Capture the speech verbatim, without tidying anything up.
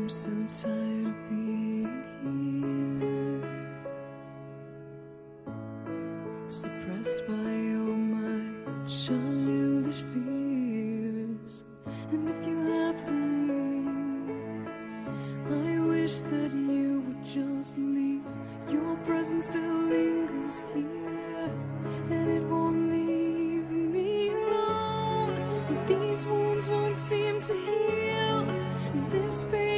I'm so tired of being here, suppressed by all my childish fears. And if you have to leave, I wish that you would just leave. Your presence still lingers here, and it won't leave me alone. These wounds won't seem to heal. This pain